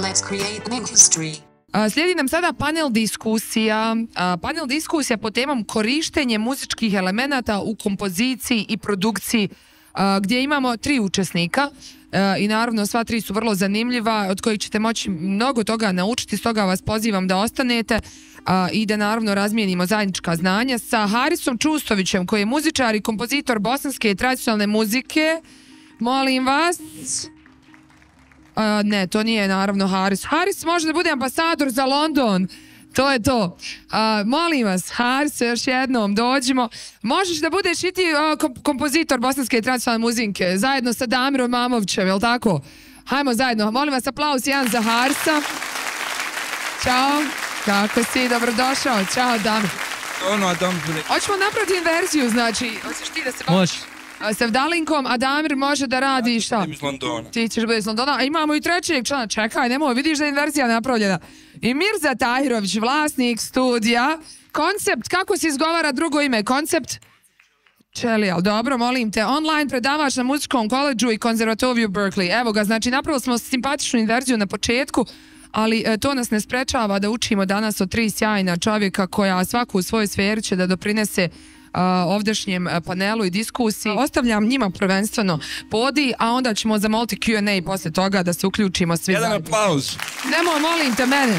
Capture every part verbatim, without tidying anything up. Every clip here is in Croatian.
Let's create an industry. Slijedi nam sada panel diskusija. Panel diskusija po temom korištenje muzičkih elemenata u kompoziciji i produkciji, gdje imamo tri učesnika i naravno sva tri su vrlo zanimljiva, od kojih ćete moći mnogo toga naučiti, stoga vas pozivam da ostanete i da naravno razmijenimo zajednička znanja sa Harisom Čustovićem, koji je muzičar i kompozitor bosanske i tradicionalne muzike. Molim vas. Uh, ne, to nije naravno Haris. Haris može da bude ambasador za London. To je to. Uh, molim vas, Haris, još jednom dođimo. Možeš da budeš i ti uh, komp kompozitor bosanske i tradicionalne muzike, zajedno sa Damirom Mamovićem, je li tako? Hajmo zajedno. Molim vas, aplauz jedan za Harisa. Ćao. Kako si? Dobrodošao. Ćao, Damir. Ono, Adam. Hoćemo napraviti inverziju, znači, hoćeš ti da se... Može. Sevdalinkom, a Damir može da radi šta? Ja ću iz Londona. Ti ćeš biti iz Londona. A imamo i trećeg člana. Čekaj, nemoj, vidiš da je inverzija napravljena. I Mirza Tahirović, vlasnik studija. Koncept, kako se izgovara drugo ime? Koncept? Čelijal, dobro, molim te. Online predavač na muzičkom koledžu i konzervatoriju Berkeley. Evo ga, znači napravili smo simpatičnu inverziju na početku, ali e, to nas ne sprečava da učimo danas od tri sjajna čovjeka koja svaku u svojoj sferi će da doprinese Uh, ovdašnjem panelu i diskusiji. Ostavljam njima prvenstveno podij, a onda ćemo zamoliti Q and A posle toga da se uključimo svi Jedan zajedno. aplauz. Nemo, molim te mene.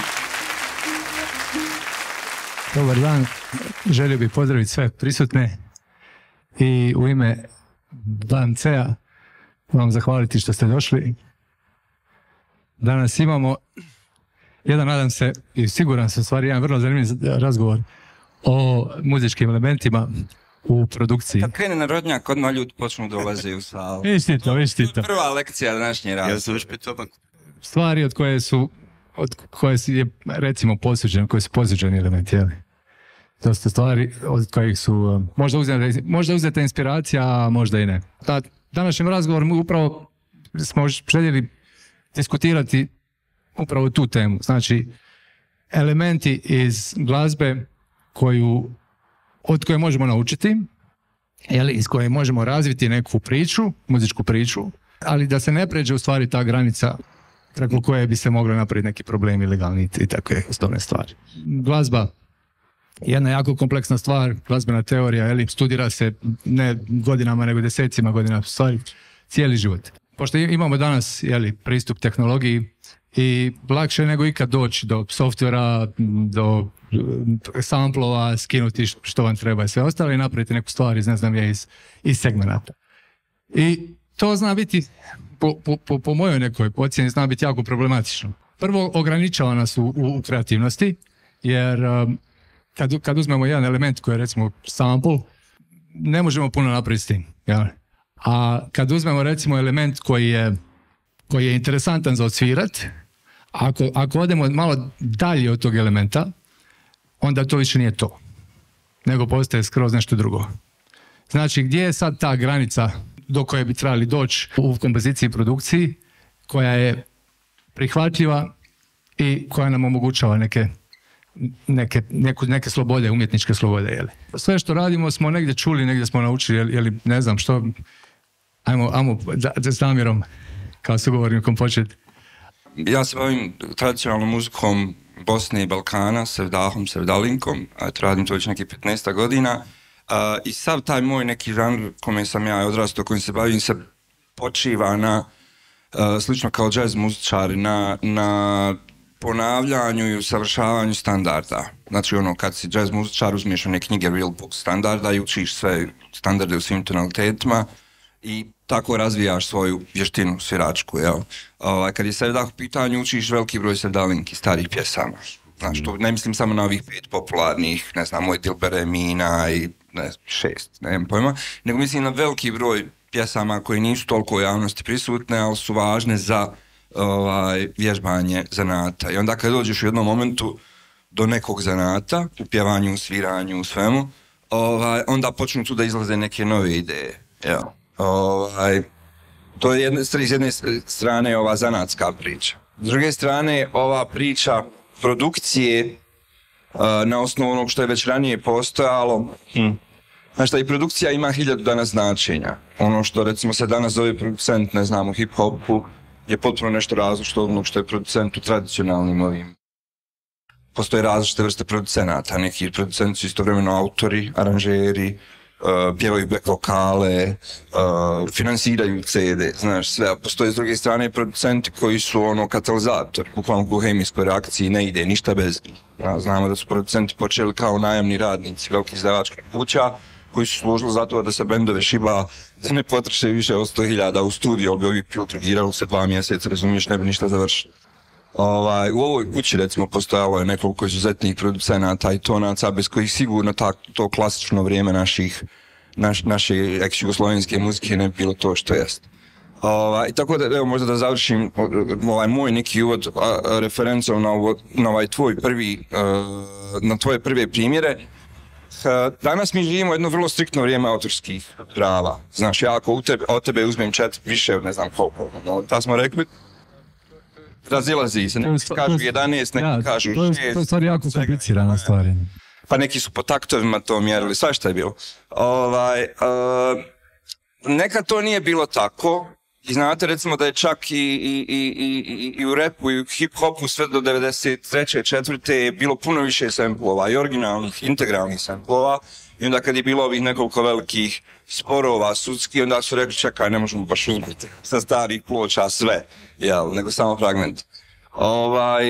Dobar dan. Želio bih pozdraviti sve prisutne i u ime B M C-a vam zahvaliti što ste došli. Danas imamo jedan, nadam se, i siguran sam, stvari, jedan vrlo zanimljiv razgovor o muzičkim elementima u produkciji. Kad krene narodnjak, odmah ljudi počnu dolazi u salu. Viš ti to, viš ti to. Prva lekcija današnje rada. Ja sam već pitopan. Stvari od koje su, od koje su, je, recimo, posuđene, koje su posuđeni elementi, jel? Dosta stvari od kojih su, možda uzeta, možda uzeta inspiracija, a možda i ne. Da, današnjem razgovoru upravo smo željeli diskutirati upravo tu temu. Znači, elementi iz glazbe koju, od koje možemo naučiti, jeli, iz koje možemo razviti neku priču, muzičku priču, ali da se ne pređe u stvari ta granica preko koje bi se mogli napraviti neki problemi legalni i takve osnovne stvari. Glazba je jedna jako kompleksna stvar, glazbena teorija, jeli, studira se ne godinama nego desecima godina, stvari cijeli život. Pošto imamo danas, jeli, pristup tehnologiji i lakše nego ikad doći do softvera, do samplova, skinuti što vam treba i sve ostalo i napraviti neku stvar iz, ne znam, je iz, iz segmenata. I to zna biti, po, po, po, po mojoj nekoj ocjeni, zna biti jako problematično. Prvo, ograničava nas u, u kreativnosti, jer um, kad, kad uzmemo jedan element koji je, recimo, sample, ne možemo puno napraviti s tim. Ja? A kad uzmemo, recimo, element koji je, koji je interesantan za odsvirat, ako, ako odemo malo dalje od tog elementa, onda to više nije to, nego postaje skroz nešto drugo. Znači, gdje je sad ta granica do koje bi trebali doći u kompoziciji i produkciji, koja je prihvatljiva i koja nam omogućava neke, neke, neku, neke slobode, umjetničke slobode. Jeli. Sve što radimo smo negdje čuli, negdje smo naučili, jeli, jeli ne znam što, ajmo, ajmo da, da s Damirom kao sugovornikom početi. Ja se bavim tradicionalnom muzikom Bosne i Balkana, Sevdahom, Sevdalinkom, a radim to već nekih petnaest godina. A, I sav taj moj neki žanr kome sam ja odrastao, kojim se bavim, se počiva na, a, slično kao jazz muzičari, na, na ponavljanju i usavršavanju standarda. Znači, ono, kad si jazz muzičar, uzmiješ one knjige Real Book standarda i učiš sve standarde u svim tonalitetima i tako razvijaš svoju vještinu sviračku, jel? Ovaj, kad je Sevdah u pitanju, učiš veliki broj Sevdalinki, starih pjesama. Znači, to ne mislim samo na ovih pet popularnih, ne znam, Moj Dilbere, Mina i ne, šest, ne znam pojma, nego mislim na veliki broj pjesama koje nisu toliko u javnosti prisutne, ali su važne za ovaj, vježbanje zanata. I onda kad dođeš u jednom momentu do nekog zanata, u pjevanju, u sviranju, u svemu, ovaj, onda počnu tu da izlaze neke nove ideje, jel? Ovaj, to je jedne, s jedne strane ova zanatska priča. S druge strane, ova priča produkcije uh, na osnovu onog što je već ranije postojalo. Hmm. Znači, i produkcija ima hiljadu danas značenja. Ono što recimo se danas zove producent, ne znam, u hip-hopu, je potpuno nešto različito od onog što je producent u tradicionalnim ovim. Postoje različite vrste producenata, neki producenti su istovremeno autori, aranžeri, uh, pjevaju back vokale, uh, finansiraju C D, znaš sve, a postoje s druge strane producenti koji su ono katalizator, bukvalno u hemijskoj reakciji ne ide ništa bez njih. Ja, znamo da su producenti počeli kao najamni radnici velikih izdavačkih kuća, koji su služili za to da se bendove šiba, da ne potroše više od sto hiljada u studiju, ali bi ovi filtrirali se dva mjeseca, razumiješ, ne bi ništa završili. Ovaj, u ovoj kući recimo postojalo je nekoliko izuzetnih producenata i tonaca bez kojih sigurno ta, to klasično vrijeme naših, naš, naše ex-jugoslovenske muzike ne bi bilo to što jest. Ovaj, tako da evo možda da završim ovaj moj neki uvod a, referencom na, ovo, na ovaj tvoj prvi, a, na tvoje prve primjere. Danas mi živimo jedno vrlo striktno vrijeme autorskih prava. Znaš, ja ako tebe, od tebe uzmem četiri više, ne znam koliko, no, ta smo rekli, razilazi se, neki kažu jedanaest, neki ja, kažu šest. To je stvari jako komplicirana stvar. Pa neki su po taktovima to mjerili, sva šta je bilo. Ovaj, uh, nekad to nije bilo tako. I znate recimo da je čak i, i, i, i, i u rapu i u hip-hopu sve do devedeset treće četvrte je bilo puno više samplova i originalnih, integralnih samplova. I onda kad je bilo ovih nekoliko velikih sporova sudski, onda su rekli čekaj, ne možemo baš uzeti sa starih ploča sve, jel, nego samo fragment. Ovaj,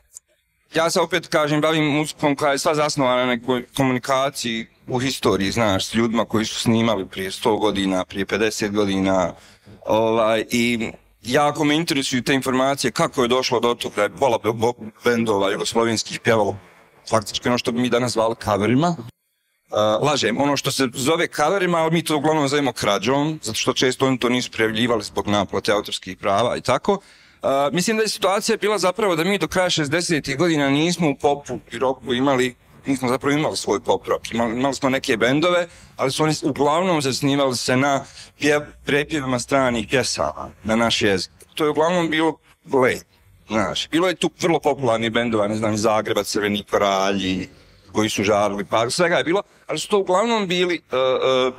ja se opet kažem, bavim muzikom koja je sva zasnovana na nekoj komunikaciji u historiji, znaš, s ljudima koji su snimali prije sto godina, prije pedeset godina. Ovaj, i jako me interesuju te informacije kako je došlo do toga da je pola bendova jugoslovenskih pjevalo faktički ono što bi mi danas zvali coverima. Uh, lažem, ono što se zove coverima, ali mi to uglavnom zovemo krađom, zato što često oni to nisu prijavljivali zbog naplate autorskih prava i tako. Uh, mislim da je situacija bila zapravo da mi do kraja šezdesetih godina nismo u popu i roku imali, nismo zapravo imali svoj pop rock. Imali, imali smo neke bendove, ali su oni uglavnom zasnivali se na pjev, prepjevima stranih pjesama na naš jezik. To je uglavnom bilo late, znaš. Bilo je tu vrlo popularnih bendova, ne znam, Zagreba, Crveni koralji, koji su žarili, pa svega je bilo, ali su to uglavnom bili uh, uh,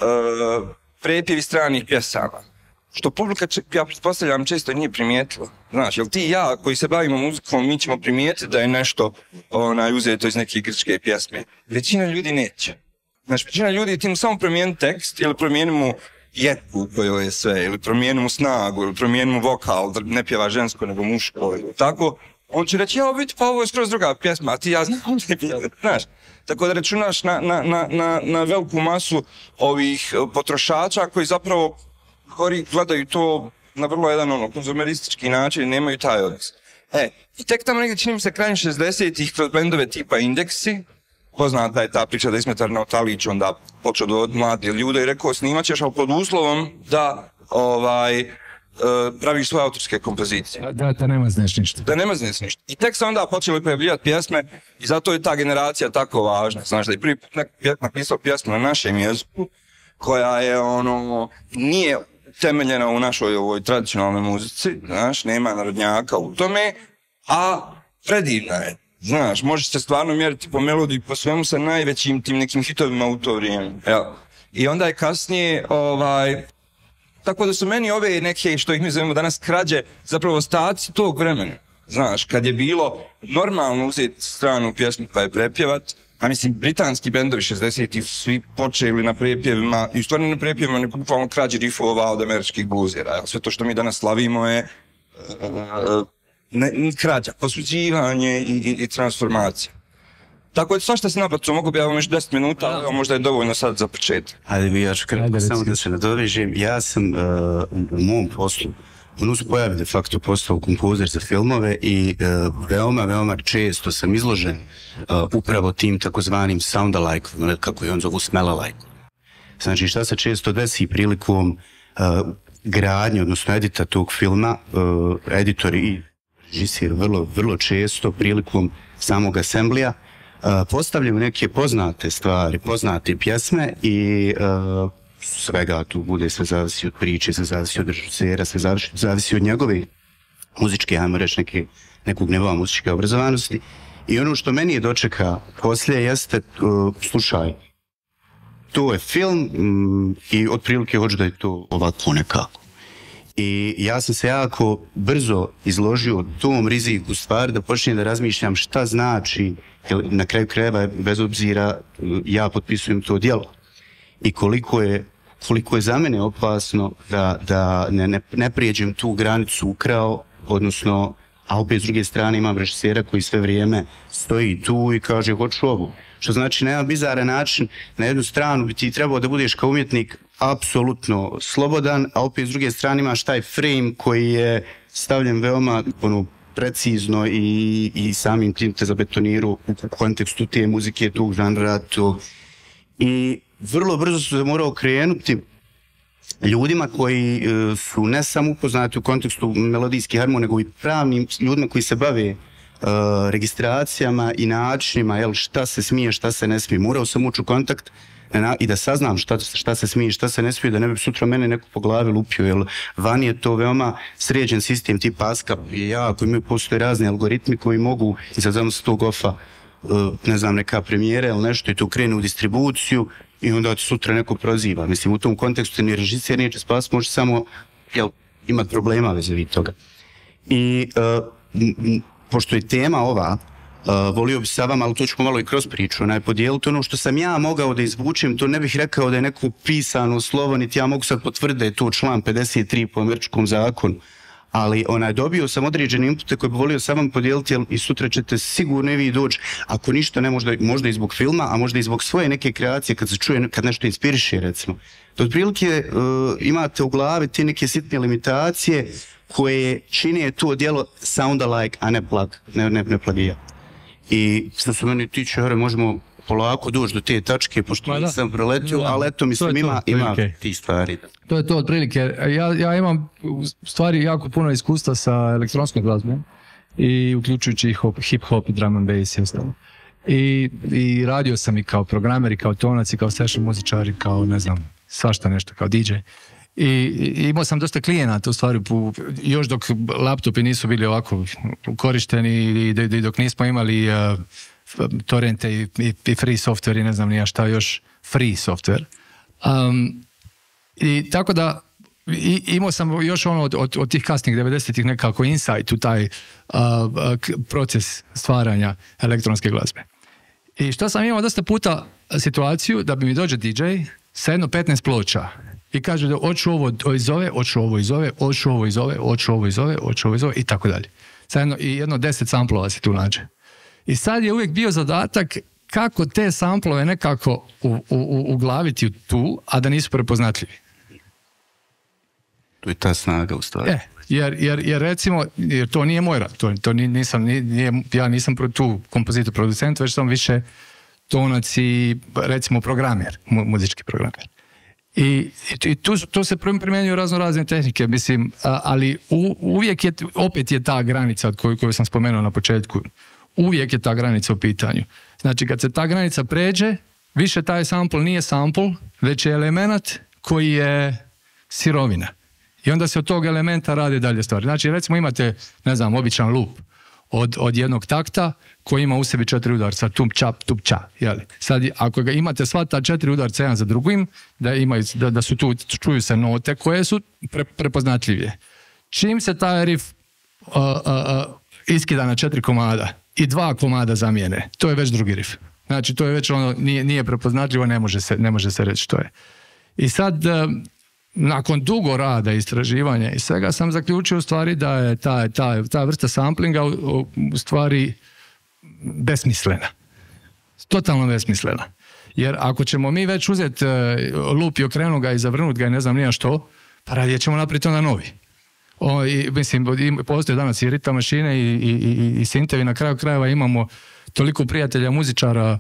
uh, prepjevi stranih pjesama. Što publika, ja pretpostavljam, često nije primijetila. Znaš, jel ti i ja koji se bavimo muzikom, mi ćemo primijetiti da je nešto onaj, uzeto iz neke grčke pjesme. Većina ljudi neće. Znaš, većina ljudi ti mu samo promijeni tekst ili promijeni mu jetku u kojoj je sve, ili promijeni mu snagu, ili promijeni mu vokal, da ne pjeva žensko nego muško. Tako, on će reći, ja vidi, pa ovo je skroz druga pjesma, a ti ja znam da je pjeva, znaš. Tako da računaš na, na, na, na, na veliku masu ovih potrošača koji zapravo koji gledaju to na vrlo jedan ono, konzumeristički način i nemaju taj odnos. E, i tek tamo negdje čini mi se krajem šezdesetih kroz bendove tipa Indeksi, poznata je ta priča da Ismet Arnautalić onda počeo do mladi ljude i rekao snimat ćeš, ali pod uslovom da ovaj, uh, praviš svoje autorske kompozicije. Da, da nema znaš ništa. Da nema znaš ništa. I tek se onda počeli pojavljivati pjesme i zato je ta generacija tako važna. Znaš da je prvi put napisao pjesmu na našem jeziku koja je ono, nije temeljena u našoj ovoj tradicionalnoj muzici, znaš, nema narodnjaka u tome, a predivna je, znaš, možeš se stvarno mjeriti po melodiji, po svemu sa najvećim tim nekim hitovima u to vrijeme, jel? I onda je kasnije, ovaj, tako da su meni ove neke, što ih mi zovemo danas krađe, zapravo ostaci tog vremena, znaš, kad je bilo normalno uzeti stranu pjesmu pa je prepjevat, a mislim, britanski bendovi šezdesetih svi počeli na prepjevima, i u stvarno na prepjevima ne bukvalno krađi riffova od američkih bluzera. Sve to što mi danas slavimo je uh, ne, krađa, posuđivanje i, i, i transformacija. Tako je svašta se napraviti, mogu bi ja vam još deset minuta, ali možda je dovoljno sad za početak. Ajde bi ja ću kratko, samo da se nadovežem. Ja sam uh, u mom poslu, ono se pojavi de facto postao kompozer za filmove i uh, veoma, veoma često sam izložen uh, upravo tim takozvanim sound-alike, kako je on zovu smell-alike. Znači šta se često desi prilikom uh, gradnje, odnosno edita tog filma, uh, editori i režisir vrlo, vrlo često prilikom samog asemblija uh, postavljaju neke poznate stvari, poznate pjesme i uh, svega tu bude, sve zavisi od priče, sve zavisi od režisera, sve zavisi, zavisi od njegove muzičke, ajmo reći, neke, nekog nivoa muzičke obrazovanosti. I ono što meni je dočeka poslije jeste, uh, slušaj, to je film mm, i otprilike hoću da je to ovako nekako. I ja sam se jako brzo izložio tom riziku stvari da počnem da razmišljam šta znači, jer na kraju krajeva bez obzira ja potpisujem to djelo. I koliko je, koliko je za mene opasno da, da ne, ne, ne prijeđem tu granicu ukrao, odnosno, a opet s druge strane imam režisera koji sve vrijeme stoji tu i kaže hoću ovu. Što znači na jedan bizaran način, na jednu stranu bi ti trebao da budeš kao umjetnik apsolutno slobodan, a opet s druge strane imaš taj frame koji je stavljen veoma ono, precizno i, i samim tim te zabetoniru u kontekstu te muzike, tog žanra, to. I vrlo brzo su se morao krenuti ljudima koji uh, su ne samo upoznati u kontekstu melodijskih harmonija, nego i pravnim ljudima koji se bave uh, registracijama i načinima, jel, šta se smije, šta se ne smije. Morao sam ući u kontakt na, i da saznam šta, šta se smije, šta se ne smije, da ne bi sutra mene neko po glavi lupio, jer vani je to veoma sređen sistem tipa ASCAP i jako imaju postoje razni algoritmi koji mogu, i sad znam se tog ofa, uh, ne znam, neka premijera ili nešto i to krene u distribuciju i onda ti sutra neko proziva. Mislim, u tom kontekstu ni režiser neće spasiti, može samo jel, imati problema vis-a-vis toga. I uh, m, m, pošto je tema ova, uh, volio bi sa vama, ali to ću malo i kroz priču, onaj, podijeliti ono što sam ja mogao da izvučem, to ne bih rekao da je neko pisano slovo, niti ja mogu sad potvrditi da je to član pedeset tri po američkom zakonu, ali onaj, dobio sam određene inpute koje bi volio sa vam podijeliti, jer i sutra ćete sigurno i vi doći, ako ništa ne možda, možda i zbog filma, a možda i zbog svoje neke kreacije, kad se čuje, kad nešto inspiriše, recimo. Da otprilike uh, imate u glavi te neke sitne limitacije koje čine to djelo sound alike, a ne plug, ne, ne, ne plagija. I što se meni tiče, hore, možemo polako doći do te tačke, pošto nisam proletio, ali eto, mislim, ima, ima ti stvari. To je to, otprilike. Ja, ja imam u stvari jako puno iskustva sa elektronskom glazbom, i uključujući hip-hop i drum and bass i ostalo. I, I radio sam i kao programer, i kao tonac, i kao session muzičar, i kao, ne znam, svašta nešto, kao di džej. I, i imao sam dosta klijenata, u stvari, pu, još dok laptopi nisu bili ovako korišteni i, i dok nismo imali uh, torrente i, i, i free software i ne znam nija šta još, free software. Um, I tako da i, imao sam još ono od, od, od tih kasnih devedesetih nekako insight u taj uh, k, proces stvaranja elektronske glazbe. I što sam imao dosta puta situaciju da bi mi dođe di džej sa jedno petnaest ploča i kaže da hoću ovo iz ove, hoću ovo iz ove, hoću ovo iz ove, hoću ovo iz ove, hoću ovo iz ove i tako dalje. Sad jedno, i jedno deset samplova se tu nađe. I sad je uvijek bio zadatak kako te samplove nekako u, u, uglaviti tu, a da nisu prepoznatljivi. To je ta snaga u stvari. E, jer, jer, jer recimo, jer to nije moj rad, to, to nisam, nije, ja nisam tu kompozitor, producent, već sam više tonac i recimo programer, mu, muzički programer. I, i tu, tu se primjenjuju razno razne tehnike, mislim, a, ali u, uvijek je, opet je ta granica koju, koju sam spomenuo na početku, uvijek je ta granica u pitanju. Znači, kad se ta granica pređe, više taj sample nije sample, već je element koji je sirovina. I onda se od tog elementa radi dalje stvari. Znači, recimo imate, ne znam, običan loop od, od jednog takta koji ima u sebi četiri udarca, tup, čap, tup, ča. Jeli? Sad, ako ga imate sva ta četiri udarca jedan za drugim, da, imaju, da, da su tu, čuju se note koje su pre, prepoznatljivije. Čim se taj riff uh, uh, uh, iskida na četiri komada i dva komada zamijene, to je već drugi riff. Znači, to je već ono, nije, nije prepoznatljivo, ne može se, ne može se reći što je. I sad, uh, nakon dugo rada, istraživanja i svega, sam zaključio u stvari da je ta, ta, ta vrsta samplinga u, u stvari besmislena. Totalno besmislena. Jer ako ćemo mi već uzeti uh, lup i okrenuti ga i zavrnuti ga i ne znam nija što, pa radije ćemo napraviti onda novi. O, i, mislim, postoje danas i ritam mašine i, i, i, i sintevi, na kraju krajeva imamo toliko prijatelja muzičara,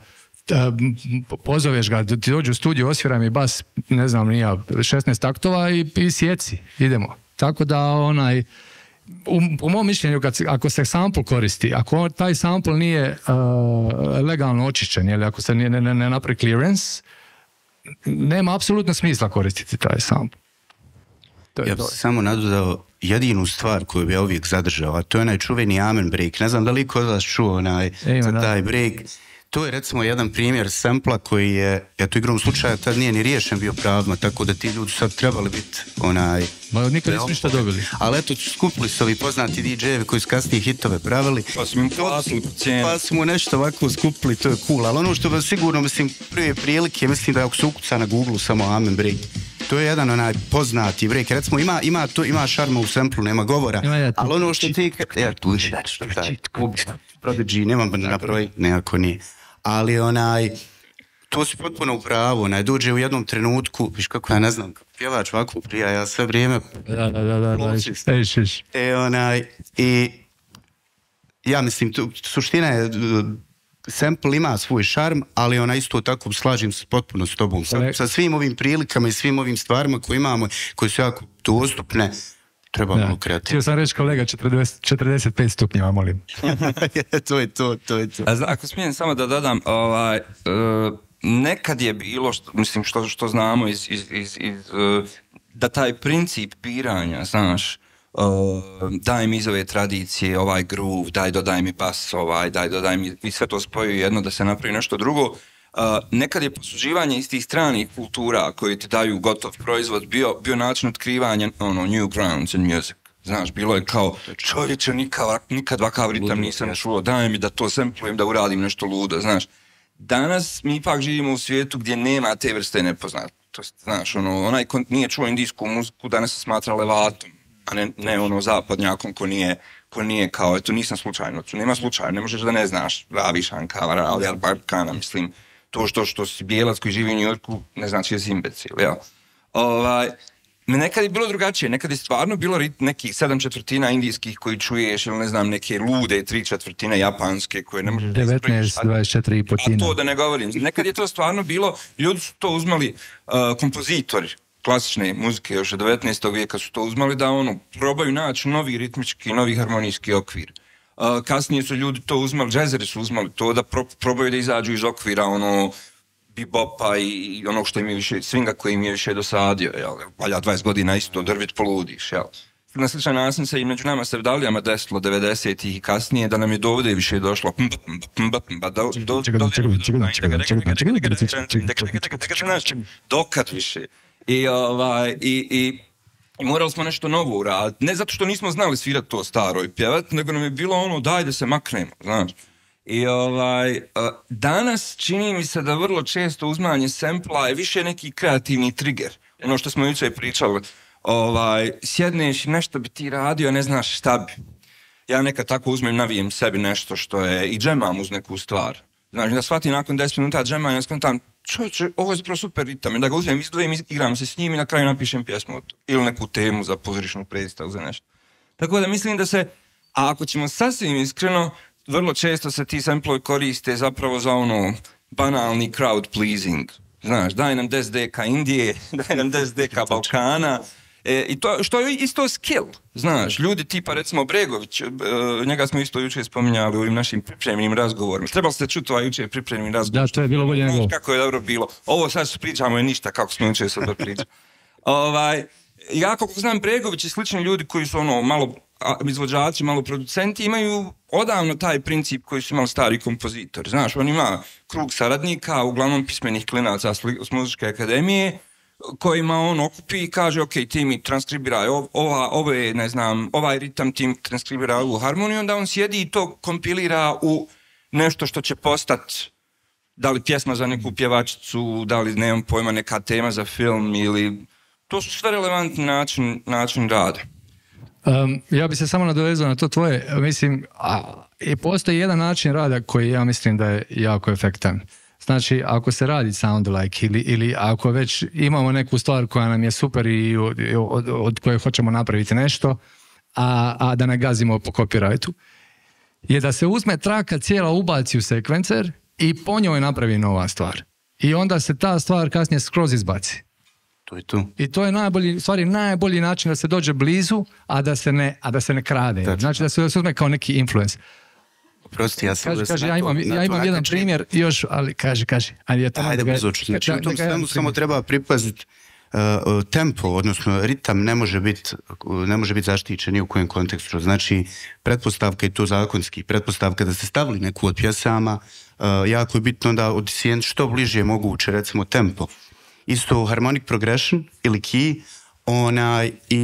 pozoveš ga, ti dođu u studiju, osvira mi bas, ne znam, nija, šesnaest taktova i, i sjeci, idemo. Tako da onaj, u, u mom mišljenju, kad, ako se sample koristi, ako taj sample nije uh, legalno očišćen, ili ako se ne, ne, ne napravi clearance, nema apsolutno smisla koristiti taj sample. Ja bih samo nadodao jedinu stvar koju bi ja uvijek zadržao, a to je onaj čuveni amen break. Ne znam da li kod vas čuo onaj, za taj break. To je recimo jedan primjer sampla koji je, eto igrom slučaja, tad nije ni riješen bio pravima, tako da ti ljudi sad trebali biti onaj... Ma nikad nisu ništa dobili. Ali eto, skupili su ovi poznati di džejevi koji su kasnije hitove pravili. Pa su im platili cijenu. Pa su mu nešto ovako skupili, to je cool. Ali ono što bi sigurno, mislim, prve prilike, mislim da ako se ukuca na Google samo Amen Break, to je jedan onaj poznati break. Recimo, ima, ima, to, ima šarma u samplu, nema govora. Ima, ali ono što ti... Ja, tu je, Prodigy, nemam na broj, nekako nije. Ali onaj, to si potpuno u pravu, onaj, dođe u jednom trenutku, viš kako ja ne znam, pjevač ovako prija, ja sve vrijeme... Da, da, da, da, da, iš, E, onaj, i ja mislim, tu, suština je, sample ima svoj šarm, ali ona isto tako slažem se potpuno s tobom, sa, sa svim ovim prilikama i svim ovim stvarima koje imamo, koje su jako dostupne, treba malo kreativno. Htio sam reći kolega četrdeset, četrdeset pet stupnjeva, molim. to je to, to je to. A, ako smijem samo da dodam, ovaj, uh, nekad je bilo, što, mislim što, što znamo iz, iz, iz, iz uh, da taj princip biranja, znaš, uh, daj mi iz ove tradicije, ovaj groove, daj dodaj mi bas, ovaj, daj dodaj mi, i sve to spoju jedno da se napravi nešto drugo. Uh, nekad je posuđivanje iz tih stranih kultura koji ti daju gotov proizvod bio, bio način otkrivanja ono, new grounds in music. Znaš, bilo je kao, čovječe, nikad, nikad vakav ritam nisam čuo, daj mi da to samplujem, da uradim nešto ludo, znaš. Danas mi ipak živimo u svijetu gdje nema te vrste nepoznatosti, znaš, ono, onaj ko nije čuo indijsku muziku danas se smatra levatom, a ne, ne ono zapadnjakom ko nije, ko nije kao, eto nisam slučajno, nema slučajno, ne možeš da ne znaš, Ravi Shankar, Ali Al-Barkana, mislim, to što, što si bijelac koji živi u New Yorku, ne znači je si imbecil, jel? Ovaj, nekad je bilo drugačije, nekad je stvarno bilo nekih sedam četvrtina indijskih koji čuješ, ili ne znam, neke lude tri četvrtine japanske koje ne možeš da ispričaš. devetnaest, dvadeset četiri i po tina. A to da ne govorim. Nekad je to stvarno bilo, ljudi su to uzmali, uh, kompozitori klasične muzike još od devetnaestog vijeka su to uzmali da ono, probaju naći novi ritmički, novi harmonijski okvir. Uh, kasnije su ljudi to uzmali, džezeri su uzmali to da pro, probaju da izađu iz okvira ono bebopa i onog što im je više, swinga koji im je više dosadio, jel, valja dvadeset godina isto, drvit poludiš, jel. Na sličan način se i među nama sevdalijama desilo devedesetih i kasnije da nam je dovde više došlo dokad više. I ovaj, i, i I morali smo nešto novo uraditi, ne zato što nismo znali svirati to staro i pjevati, nego nam je bilo ono daj da se maknemo, znaš. I ovaj, danas čini mi se da vrlo često uzmanje sempla je više neki kreativni trigger. Ono što smo jučer pričali, ovaj, sjedneš i nešto bi ti radio, a ne znaš šta bi. Ja nekad tako uzmem, navijem sebi nešto što je i džemam uz neku stvar. Znači da shvatim nakon deset minuta džemanja, ja skontam, čovječe, ovo je zapravo super ritam, i da ga uzmem, izdvojim, igram se s njim i na kraju napišem pjesmu ili neku temu za pozorišnu predstavu za nešto. Tako da mislim da se, a ako ćemo sasvim iskreno, vrlo često se ti samplovi koriste zapravo za ono banalni crowd pleasing. Znaš, daj nam deset deka Indije, daj nam deset deka Balkana, e, i to, što je isto skill, znaš, ljudi tipa recimo Bregović, e, njega smo isto jučer spominjali u ovim našim pripremnim razgovorima. Trebali ste čuti ovaj jučer pripremni razgovor. Da, to je bilo bolje nego. Kako je dobro bilo. Ovo sad što pričamo je ništa, kako smo jučer sad pričali. Ovaj, ja kako znam Bregović i slični ljudi koji su ono malo izvođači, malo producenti, imaju odavno taj princip koji su imali stari kompozitori. Znaš, on ima krug saradnika, uglavnom pismenih klinaca s muzičke akademije, kojima on okupi i kaže, ok, ti mi transkribiraj ova, ove, ne znam, ovaj ritam, ti mi transkribiraj ovu harmoniju, onda on sjedi i to kompilira u nešto što će postati, da li pjesma za neku pjevačicu, da li, nemam pojma, neka tema za film ili... To su sve relevantni način, način rada. Um, ja bi se samo nadovezao na to tvoje, mislim, a, i postoji jedan način rada koji ja mislim da je jako efektan. Znači, ako se radi sound like ili, ili ako već imamo neku stvar koja nam je super i od, od, od koje hoćemo napraviti nešto, a, a da ne gazimo po copyrightu, je da se uzme traka cijela, ubaci u sekvencer i po njoj napravi nova stvar. I onda se ta stvar kasnije skroz izbaci. To je to. I to je najbolji, stvari najbolji način da se dođe blizu, a da se ne, a da se ne krade. Tačno. Znači da se uzme kao neki influence. Prosti, ja sam... Kaže, kaže, ja imam, ja imam jedan primjer još, ali kaže, kaže. Ali je to ajde, brzo, znači to svemu samo treba pripaziti uh, tempo, odnosno ritam ne može biti ne može biti zaštićen ni u kojem kontekstu. Znači, pretpostavka je to zakonski, pretpostavka da ste stavili neku od pjesama, uh, jako je bitno da odisijent što bliže moguće, recimo tempo. Isto harmonic progression ili key, onaj, i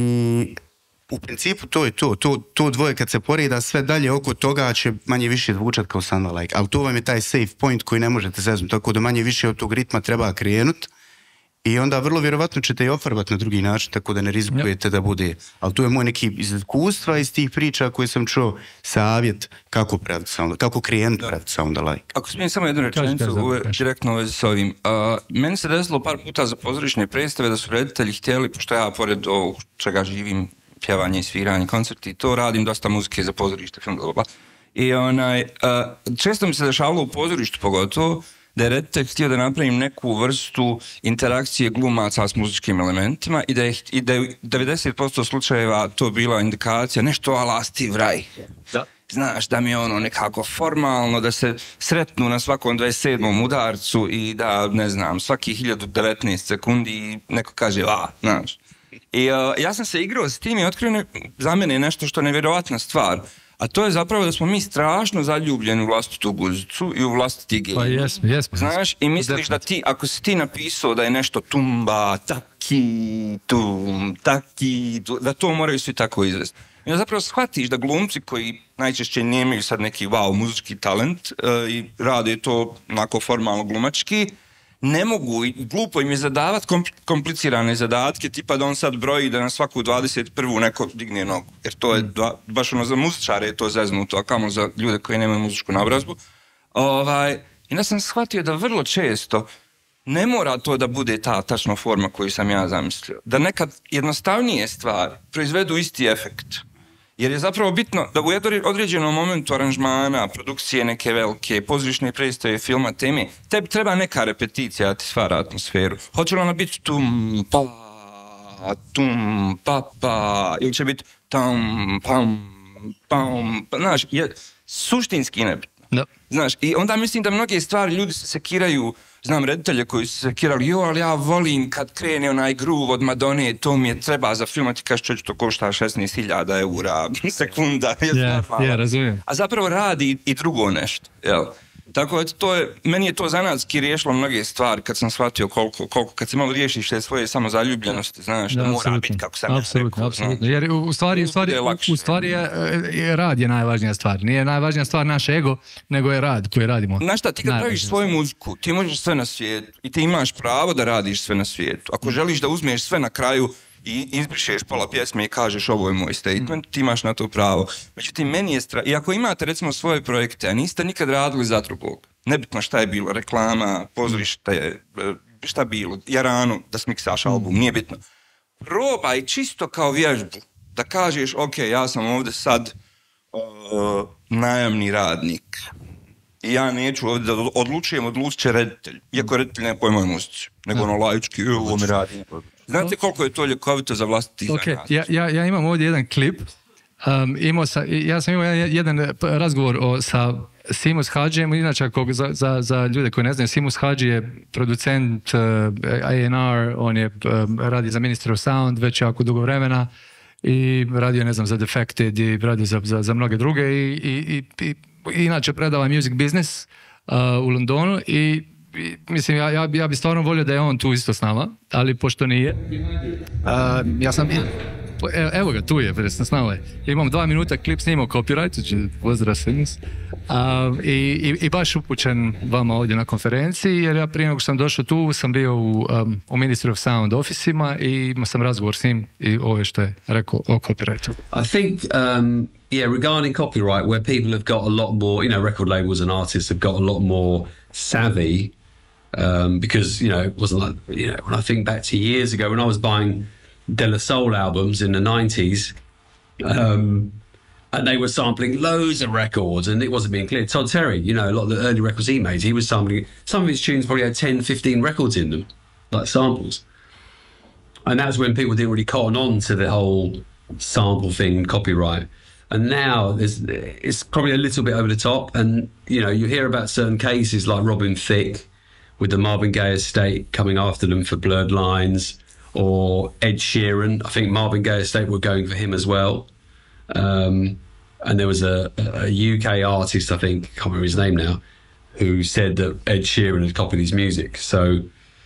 u principu to je to, to, to dvoje kad se poreda sve dalje oko toga će manje više zvučati kao Sandva Like, ali to vam je taj safe point koji ne možete zeznuti, tako da manje više od tog ritma treba krenut i onda vrlo vjerovatno ćete i ofarbati na drugi način, tako da ne rizikujete da bude, ali to je moj neki iz iskustva iz tih priča koje sam čuo, savjet kako praviti Sound, kako krenut praviti Sound Like. Ako smijem samo jednu rečenicu, direktno u vezi s ovim, uh, meni se desilo par puta za pozorišne predstave da su reditelji htjeli, pošto ja pored ovog čega živim, pjevanje i sviranje, koncerti, to radim dosta muzike za pozorište, film, bla, bla. I onaj, uh, često mi se dešavalo u pozorištu pogotovo, da je reditelj htio da napravim neku vrstu interakcije glumaca s muzičkim elementima i da je, i da je devedeset posto slučajeva to bila indikacija, nešto ala Steve Reich. Da. Znaš, da mi je ono nekako formalno, da se sretnu na svakom dvadeset sedmom udarcu i da, ne znam, svaki hiljadu devetnaest sekundi neko kaže, a, znaš. I uh, ja sam se igrao s tim i otkrio za mene nešto što je nevjerovatna stvar, a to je zapravo da smo mi strašno zaljubljeni u vlastitu guzicu i u vlastiti game. Pa jesmo, jesmo. Znaš, i misliš da ti, ako si ti napisao da je nešto tumba, taki, tum, taki, da to moraju svi tako izvesti. I onda zapravo shvatiš da glumci koji najčešće nemaju sad neki wow muzički talent uh, i rade to onako formalno glumački, ne mogu, i glupo im je zadavati komplicirane zadatke, tipa da on sad broji da na svaku dvadeset prvu neko digne nogu. Jer to je, dva, baš ono za muzičare je to zeznuto, a kamo za ljude koji nemaju muzičku naobrazbu. Ovaj, I onda sam shvatio da vrlo često ne mora to da bude ta tačna forma koju sam ja zamislio. Da nekad jednostavnije stvari proizvedu isti efekt. Jer je zapravo bitno da u određenom momentu aranžmana, produkcije neke velike, pozorišne predstave, filma, teme, tebi treba neka repeticija da ti stvara atmosferu. Hoće li ona biti tum, pa, tum, pa, pa, ili će biti tam, pam, pam, pa, znaš, je suštinski nebitno. No. Znaš, i onda mislim da mnoge stvari ljudi se sekiraju, znam reditelje koji su se sekirali, jo, ali ja volim kad krene onaj groove od Madone, to mi je treba za film, a ti kažeš čoč, to košta šesnaest hiljada eura sekunda. Ja, ja, razumijem. A zapravo radi i drugo nešto, jel? Tako da to je, meni je to zanatski riješilo mnoge stvari kad sam shvatio koliko, koliko kad se malo riješiš te svoje samozaljubljenosti, znaš, da, da mora biti kako sam apsolutno, rekao. Apsolutno, jer u stvari, u stvari, u stvari je, je rad je najvažnija stvar. Nije najvažnija stvar naš ego, nego je rad koji radimo. Znaš šta, ti kad praviš svoju muziku, ti možeš sve na svijetu i ti imaš pravo da radiš sve na svijetu. Ako želiš da uzmeš sve na kraju i izbrišeš pola pjesme i kažeš ovo je moj statement, ti imaš na to pravo. Međutim, meni je strah. I ako imate recimo svoje projekte, a niste nikad radili za drugog, nebitno šta je bilo, reklama, pozorište, šta bilo, Jaranu, da smiksaš album, nije bitno. Probaj čisto kao vježbu, da kažeš, ok, ja sam ovdje sad uh, najamni radnik. I ja neću ovdje da odlučujem, odlučit će reditelj. Iako reditelj ne pojma o muzici, nego ono laički, ovo mi radi. Znate koliko je to ljekovito za vlastiti okay. zanat? Ja, ja, ja imam ovdje jedan klip. Um, imao sa, ja sam imao jedan razgovor o, sa Seamus Hadžijem, inače ako, za, za, za ljude koji ne znaju, Seamus Hadži je producent uh, A and R, on je um, radi za Ministry of Sound već jako dugo vremena i radio, ne znam, za Defected i radio za, za, za mnoge druge i, i, i, i, i inače predava Music Business uh, u Londonu i I, mislim, ja, ja, ja bi stvarno volio da je on tu isto s nama, ali pošto nije, uh, ja sam, evo, evo ga, tu je, presno s nama je. Ja imam dva minuta, klip snimao copyright, pozdrav Seamus, uh, i, i, i baš upućen vama ovdje na konferenciji, jer ja prije nego što sam došao tu, sam bio u, um, u Ministry of Sound ofisima i imao sam razgovor s njim i ovo što je rekao o copyrightu. I think, um, yeah, regarding copyright, where people have got a lot more, you know, record labels and artists have got a lot more savvy. Um, because, you know, it wasn't like, you know, when I think back to years ago when I was buying De La Soul albums in the nineties, um, and they were sampling loads of records and it wasn't being clear. Todd Terry, you know, a lot of the early records he made, he was sampling, some of his tunes probably had ten, fifteen records in them, like samples. And that's when people didn't really cotton on to the whole sample thing, copyright. And now there's, it's probably a little bit over the top. And, you know, you hear about certain cases like Robin Thicke, with the Marvin Gaye estate coming after them for blurred lines, or Ed Sheeran. I think Marvin Gaye Estate were going for him as well. Um, and there was a, a U K artist, I think, I can't remember his name now, who said that Ed Sheeran had copied his music. So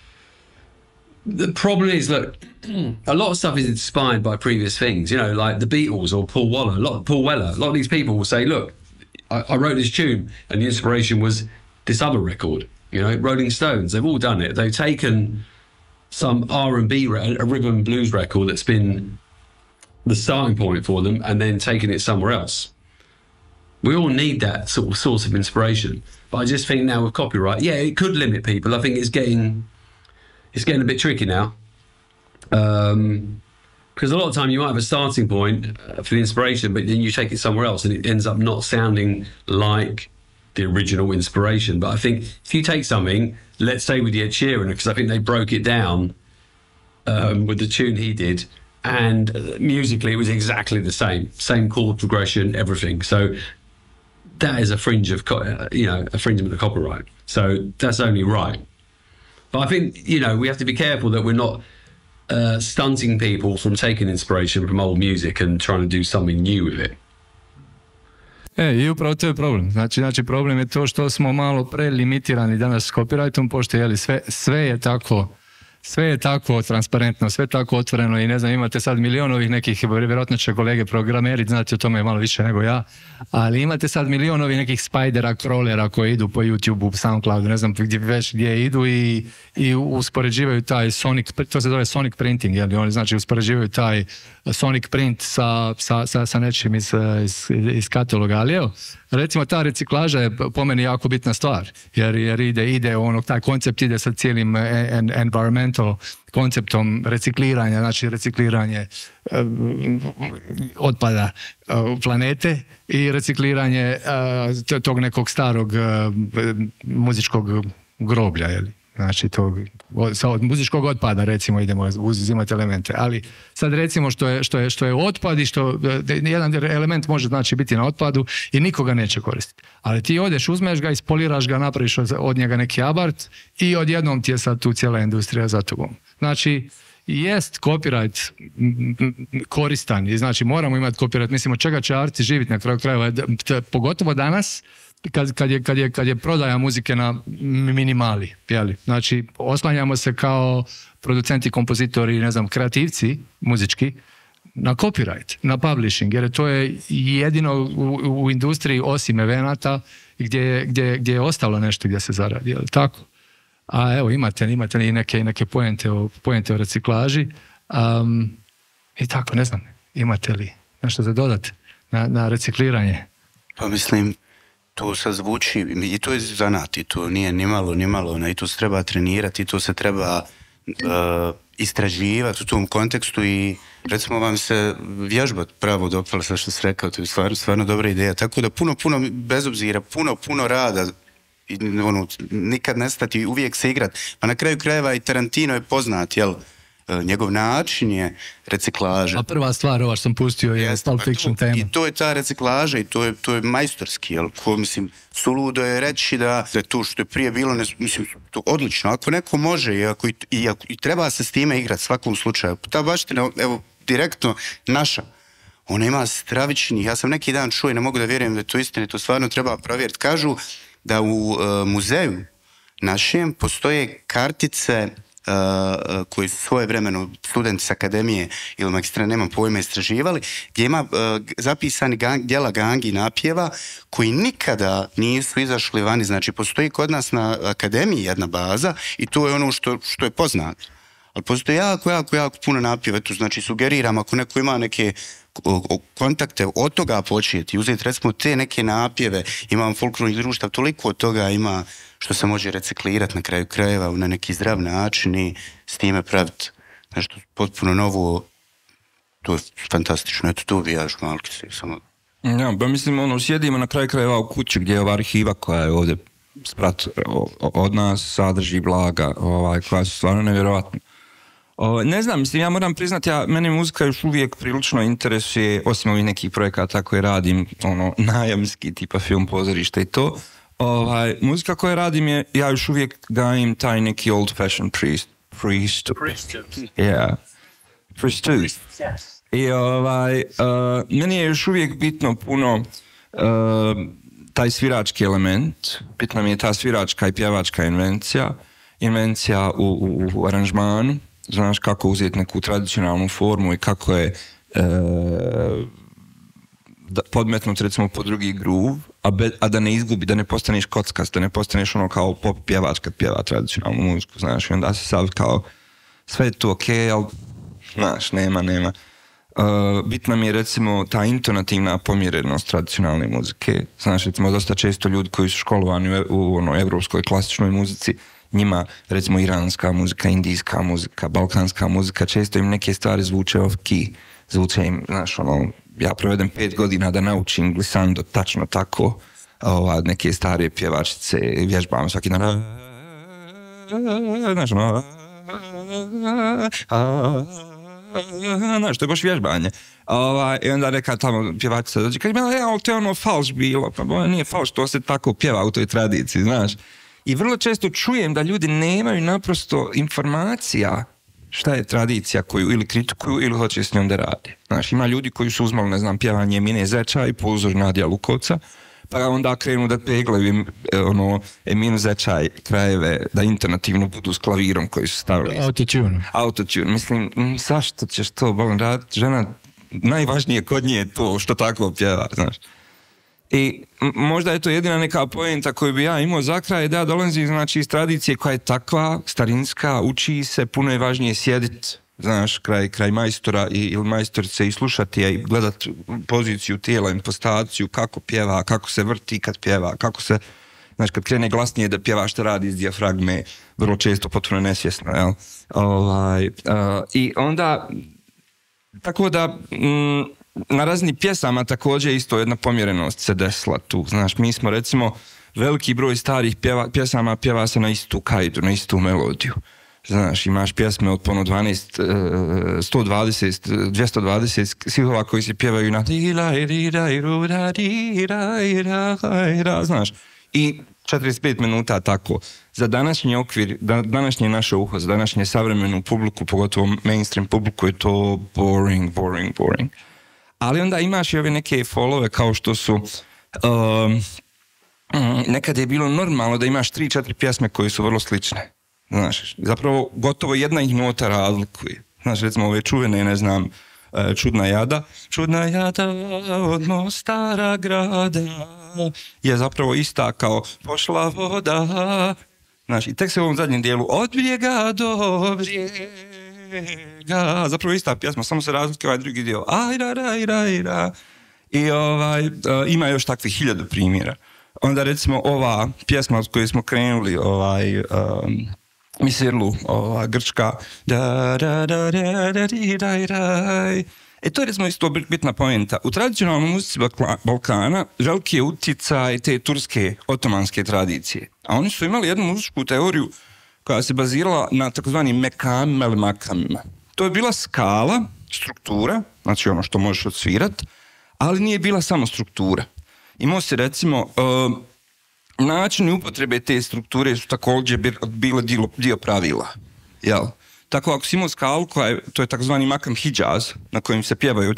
the problem is, look, a lot of stuff is inspired by previous things, you know, like the Beatles or Paul Weller. A lot of Paul Weller. A lot of these people will say, look, I, I wrote this tune and the inspiration was this other record, you know, Rolling Stones. They've all done it. They've taken some R and B, re- a rhythm and blues record that's been the starting point for them and then taken it somewhere else. We all need that sort of source of inspiration. But I just think now with copyright, yeah, it could limit people. I think it's getting... It's getting a bit tricky now, um, because a lot of time you might have a starting point uh, for the inspiration, but then you take it somewhere else and it ends up not sounding like the original inspiration. But I think if you take something, let's say with Ed Sheeran, because I think they broke it down um, with the tune he did, and uh, musically it was exactly the same, same chord progression, everything. So that is a fringe of, co- uh, you know, infringement of copyright. So that's only right. But I think, you know, we have to be careful that we're not uh, stunting people from taking inspiration from old music and trying to do something new with it. E, i upravo to je problem. Znači, znači, problem je to što smo malo prelimitirani danas s copyrightom, pošto je, sve, sve je tako sve je tako transparentno, sve tako otvoreno i ne znam, imate sad milion ovih nekih, vjerojatno će kolege programeri, znate o tome malo više nego ja, ali imate sad milion ovih nekih spidera, crawlera koji idu po YouTubeu, Soundcloudu, ne znam gdje već gdje idu i, i uspoređivaju taj sonic, to se zove sonic printing, jel? Oni znači uspoređivaju taj sonic print sa, sa, sa, sa nečim iz, iz, iz kataloga, ali evo, recimo ta reciklaža je po meni jako bitna stvar, jer, jer ide, ide ono, taj koncept ide sa cijelim en, environmental konceptom recikliranja, znači recikliranje um, otpada uh, planete i recikliranje uh, tog nekog starog uh, muzičkog groblja, jeli? Znači tog, sa od muzičkog otpada recimo idemo uzimati elemente, ali sad recimo što je, što je, što je otpad i što jedan element može znači biti na otpadu i nikoga neće koristiti, ali ti odeš, uzmeš ga, ispoliraš ga, napraviš od njega neki abart i odjednom ti je sad tu cijela industrija za tobom. Znači jest copyright koristan i znači moramo imati copyright, mislimo čega će arti živjeti na kraju krajeva, pogotovo danas Kad, kad, je, kad, je, kad je prodaja muzike na minimali, jeli? Znači oslanjamo se kao producenti, kompozitori, ne znam, kreativci muzički na copyright, na publishing, jer to je jedino u, u industriji osim evenata gdje, gdje, gdje je ostalo nešto gdje se zaradi, jel tako? A evo imate, imate i neke, neke poente o, poente o reciklaži um, i tako, ne znam, imate li nešto za dodati na, na recikliranje? Pa mislim, to sad zvuči, i to je zanat, i to nije ni malo, ni malo, i to se treba trenirati, i to se treba uh, istraživati u tom kontekstu i recimo vam se vježbat pravo dopala sve što se rekao, to je stvarno, stvarno dobra ideja, tako da puno, puno, bez obzira, puno, puno rada, i, ono, nikad nestati, uvijek se igrat, pa na kraju krajeva i Tarantino je poznat, jel? Njegov način je reciklaža. A prva stvar ova što sam pustio je yes, Pulp Fiction tema. I to je ta reciklaža i to je, to je majstorski, jel? Ko, mislim, suludo je reći da, da to što je prije bilo, ne, mislim, to odlično. Ako neko može i, ako, i, ako, i treba se s time igrati svakom slučaju. Ta baština, evo, direktno naša, ona ima stravičnih, ja sam neki dan čuo i ne mogu da vjerujem da je to istina, to stvarno treba provjeriti. Kažu da u uh, muzeju našem postoje kartice Uh, uh, koji su svoje vremeno studenti s akademije ili magistra, nemam pojma, istraživali, gdje ima uh, zapisani gang, djela gangi napjeva koji nikada nisu izašli vani. Znači, postoji kod nas na akademiji jedna baza i to je ono što, što je poznato. Ali postoji jako, jako, jako puno napjeva. To znači, sugeriram, ako neko ima neke kontakte od toga početi, uzeti recimo te neke napjeve, imam folklornih društva, toliko od toga ima što se može reciklirati na kraju krajeva na neki zdrav način i s time praviti nešto potpuno novo. To je fantastično, eto tu bi ja još malki se samo... Ja, ba mislim, ono, sjedimo na kraju krajeva u kući gdje je ova arhiva koja je ovdje sprat od nas, sadrži blaga, ovaj, koja su stvarno nevjerovatna. O, ne znam, mislim, ja moram priznati, ja, mene muzika još uvijek prilično interesuje, osim ovih nekih projekata koje radim, ono, najamski, tipa film, pozorište i to. Ovaj, muzika koju radim je, ja još uvijek gajim taj neki old fashion Priest. Yeah. Priestess. I ovaj, uh, meni je još uvijek bitno puno uh, taj svirački element, bitno mi je ta sviračka i pjevačka invencija, invencija u, u, u aranžmanu, znaš kako uzeti neku tradicionalnu formu i kako je uh, da, podmetnuti recimo po drugi groove, a, be, a da ne izgubi, da ne postaneš kockast, da ne postaneš ono kao pop pjevač kad pjeva tradicionalnu muziku, znaš, i onda se sad kao sve je tu okej, okay, ali znaš, nema, nema. Uh, bitna mi je recimo ta intonativna pomjerenost tradicionalne muzike. Znaš, recimo dosta često ljudi koji su školovani u, u ono, evropskoj klasičnoj muzici, njima recimo iranska muzika, indijska muzika, balkanska muzika, često im neke stvari zvuče off key, zvuče im, znaš, ono, ja provedem pet godina da naučim glissando tačno tako, ova, neke stare pjevačice, vježbam svaki dan, znaš, ono, znaš, to je baš vježbanje. Ovaj, i onda neka tamo pjevačica dođe, kaže, ja, ali to je ono falš bilo, pa bo, nije falš, to se tako pjeva u toj tradiciji, znaš. I vrlo često čujem da ljudi nemaju naprosto informacija šta je tradicija koju ili kritikuju ili hoće s njom da rade. Znaš, ima ljudi koji su uzmali, ne znam, pjevanje Mine Zečaj po uzoru Nadija Lukovca, pa onda krenu da peglaju ono, Eminu Zečaj krajeve da internativno budu s klavirom koji su stavili. Autotune. Autotune. Mislim, zašto ćeš to bolan raditi? Žena, najvažnije kod nje je to što tako pjeva, znaš. I možda je to jedina neka poenta koju bi ja imao za kraj, da ja dolazim, znači, iz tradicije koja je takva, starinska, uči se, puno je važnije sjediti, znaš, kraj, kraj majstora i, ili majstorice i slušati je i gledati poziciju tijela, impostaciju, kako pjeva, kako se vrti kad pjeva, kako se, znaš, kad krene glasnije da pjeva što radi iz dijafragme, vrlo često potpuno nesvjesno, jel? Ovaj, uh, I onda, tako da, mm, na raznih pjesama također isto jedna pomjerenost se desila tu, znaš, mi smo recimo, veliki broj starih pjeva, pjesama pjeva se na istu kajdu, na istu melodiju. Znaš, imaš pjesme od pono dvanaest, sto dvadeset, dvjesto dvadeset stihova koji se pjevaju na znaš, i četrdeset pet minuta tako. Za današnji okvir, današnje naše uho, za današnje savremenu publiku, pogotovo mainstream publiku, je to boring, boring, boring. Ali onda imaš i ove neke folove kao što su um, nekad je bilo normalno da imaš tri četiri pjesme koje su vrlo slične. Znaš, zapravo gotovo jedna ih nota razlikuje. Znaš, recimo ove čuvene, ne znam, Čudna jada. Čudna jada od Mostara grada je zapravo ista kao Pošla voda. Znaš, i tek se u ovom zadnjem dijelu od brijega do brijega. Zapravo ista pjesma, samo se razlikuje ovaj drugi dio. Ajra, rajra, rajra. I ovaj, uh, ima još takvih hiljadu primjera. Onda recimo ova pjesma od koje smo krenuli, ovaj... Um, Misirlu, ova grčka da, da, da, da, da, da, da. E to je recimo isto bitna poenta. U tradicionalnoj muzici Balkana veliki je utjecaj te turske otomanske tradicije. A oni su imali jednu muzičku teoriju koja se bazirala na takozvanim mekamima ili makamima. To je bila skala, struktura, znači ono što možeš odsvirat, ali nije bila samo struktura. Imao se recimo... Uh, načini upotrebe te strukture su također bile dio, dio pravila. Jel? Tako ako si imao skalu, koja je, to je takozvani makam hijaz, na kojim se pjevaju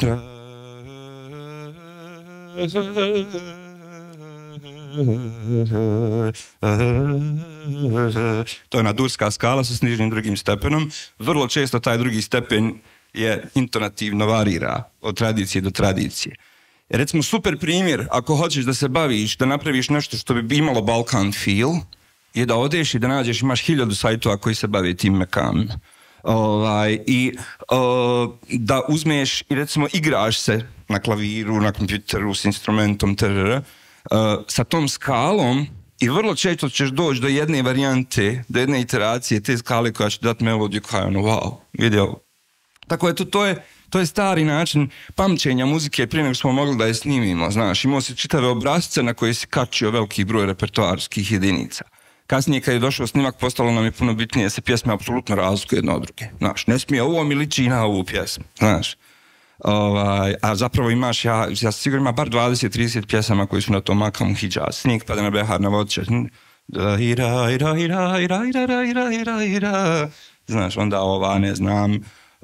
to je nadurska skala sa sniženim drugim stepenom. Vrlo često taj drugi stepen je intonativno varira od tradicije do tradicije. Recimo, super primjer, ako hoćeš da se baviš, da napraviš nešto što bi imalo Balkan feel, je da odeš i da nađeš, imaš hiljadu sajtova koji se bave tim mekamima. Ovaj, I uh, da uzmeš i recimo igraš se na klaviru, na kompjuteru, s instrumentom, trr, uh, sa tom skalom i vrlo često ćeš doći do jedne varijante, do jedne iteracije te skale koja će dati melodiju koja je ono, wow, vidio. Tako je to, to je To je stari način pamćenja muzike prije nego smo mogli da je snimimo, znaš, imao si čitave obrazce na koje si kačio veliki broj repertoarskih jedinica. Kasnije kad je došao snimak postalo nam je puno bitnije da se pjesme apsolutno razlikuju jedno od druge, znaš, ne smije ovo mi liči na ovu pjesmu, znaš. Ovaj, a zapravo imaš, ja, ja sigurno ima bar dvadeset trideset pjesama koji su na tom makamu hijaz, snijeg pada na behar na vodče, Znaš, onda ova, ne znam, uh,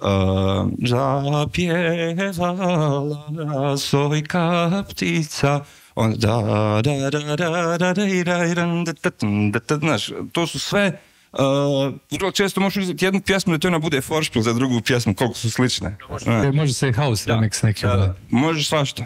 zapjevala sojka ptica, onda da, da, da, da, da, da, znaš, to su sve, uh, vrlo često možeš uzeti jednu pjesmu da to ona bude foršpil za drugu pjesmu, koliko su slične. Može se i house remix neki. Da, da, možeš svašta.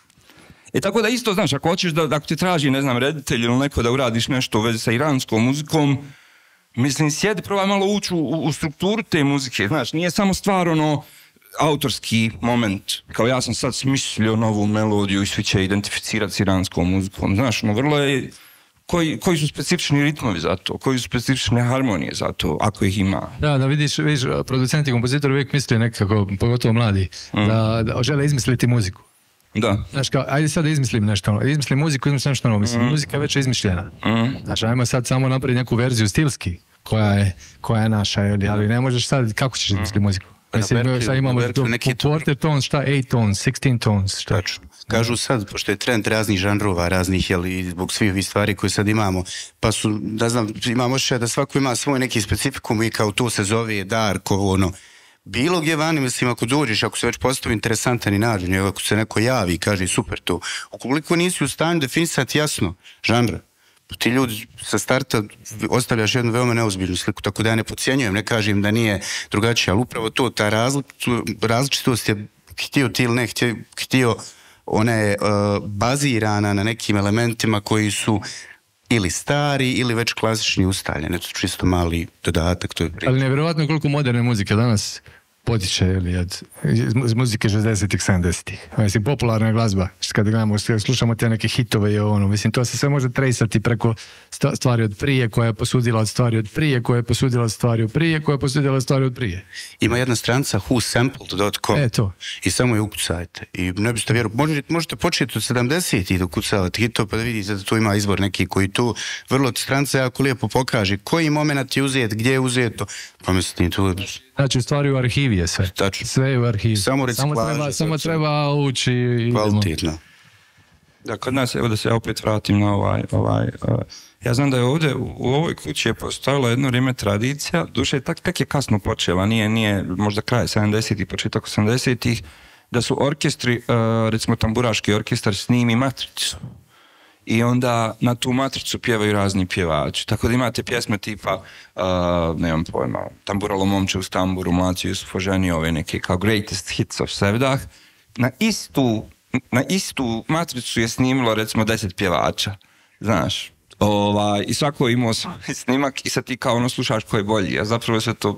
I tako da isto, znaš, ako hoćeš da, ako ti traži, ne znam, reditelj ili neko da uradiš nešto u vezi sa iranskom muzikom, mislim, sjedi, probaj malo ući u, u strukturu te muzike, znaš, nije samo stvar, ono, autorski moment, kao ja sam sad smislio novu melodiju i svi će identificirati s iranskom muzikom, znaš, ono, vrlo je, koji, koji su specifični ritmovi za to, koji su specifične harmonije za to, ako ih ima. Da, da vidiš, vidiš, producenti i kompozitori uvijek misle nekako, pogotovo mladi, mm. da, da žele izmisliti muziku. Da. Znaš, kao, ajde sad da izmislim nešto novo, izmislim muziku, izmislim nešto novo, mislim, mm. muzika je već izmišljena. Mm. Znaš, ajmo sad samo napraviti neku verziju stilski, koja je, koja je naša, ali ne možeš sad, kako ćeš izmisliti muziku? Mislim, sad imamo quarter tones, šta, eight tones, sixteen tones, šta? Kažu sad, pošto je trend raznih žanrova, raznih, jel, zbog svih ovih stvari koje sad imamo, pa su, da znam, imamo še da svako ima svoj neki specifikum i kao to se zove dark, ono, bilo gdje vani, mislim, ako dođeš, ako se već postavi interesantan i nađen, ako se neko javi i kaže super to, ukoliko nisi u stanju definisati jasno žanra, ti ljudi sa starta ostavljaš jednu veoma neozbiljnu sliku, tako da ja ne podcjenjujem, ne kažem da nije drugačije, ali upravo to, ta različitost je htio ti ili ne htio, htio ona je uh, bazirana na nekim elementima koji su ili stari ili već klasični ustaljeni, to čisto mali dodatak. To je ali nevjerovatno koliko moderne muzike danas potiče ili od iz muzike šezdesetih, sedamdesetih. Mislim, popularna glazba, kad gledamo, slušamo te neke hitove i ono, mislim, to se sve može trejsati preko stvari od prije, koja je posudila od stvari od prije, koja je posudila od stvari od prije, koja je posudila od stvari od prije. Ima jedna stranica who sampled dot com e, to. I samo je ukucajte. I ne biste vjerovali, možete, možete početi od sedamdesetih da ukucavate hitove, pa da vidite da tu ima izbor neki koji tu vrlo stranica jako lijepo pokaže koji moment je uzet, gdje je uzeto, pa mislim, tu znači, stvari u arhivi je sve. Tačno. Sve je u arhivi. Samo Samo treba, samo treba ući i... Kvalitetno. Da, kod nas, evo da se opet vratim na ovaj... ovaj uh, ja znam da je ovdje, u, u ovoj kući je postojala jedno vrijeme tradicija, duše tak, tak je kasno počela, nije, nije možda kraj sedamdesetih, početak osamdesetih, da su orkestri, uh, recimo tamburaški orkestar snimi matricu. I onda na tu matricu pjevaju razni pjevači. Tako da imate pjesme tipa, uh, nemam pojma, Tamburalo momče uz tamburu, Mlaci Jusuf oženi, ove neke kao Greatest Hits of Sevdah. Na istu, na istu matricu je snimilo recimo deset pjevača, znaš. Ovaj, i svako je imao snimak i sad ti kao ono slušaš ko je bolji, a zapravo se to...